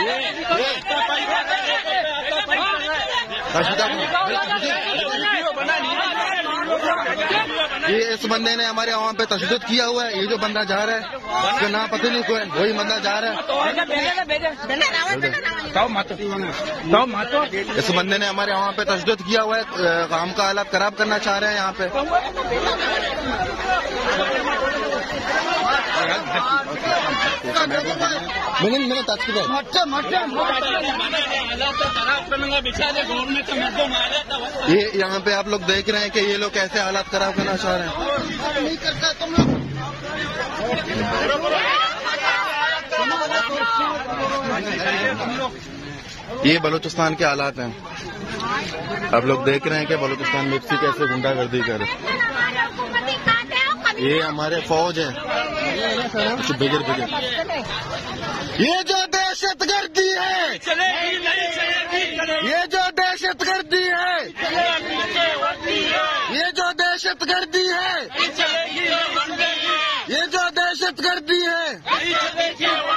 ये इस बंदे ने हमारे वहाँ पे तशद्दुद किया हुआ है। ये जो बंदा जा रहा है उसका नाम पता नहीं कोई, वही बंदा जा रहा है। इस बंदे ने हमारे वहाँ पे तशद्दुद किया हुआ है, काम का हालात खराब करना चाह रहे हैं यहाँ पे। मैंने ये यहाँ पे आप लोग देख रहे हैं कि ये लोग कैसे हालात खराब करना चाह रहे हैं। नहीं करता तुम लोग। ये बलूचिस्तान के हालात हैं। आप लोग देख रहे हैं कि बलूचिस्तान में कैसे गुंडागर्दी कर रहे। ये हमारे फौज है बिगर। ये जो दहशतगर्दी है, ये जो दहशतगर्दी है, ये जो दहशतगर्दी है, ये जो दहशतगर्दी है।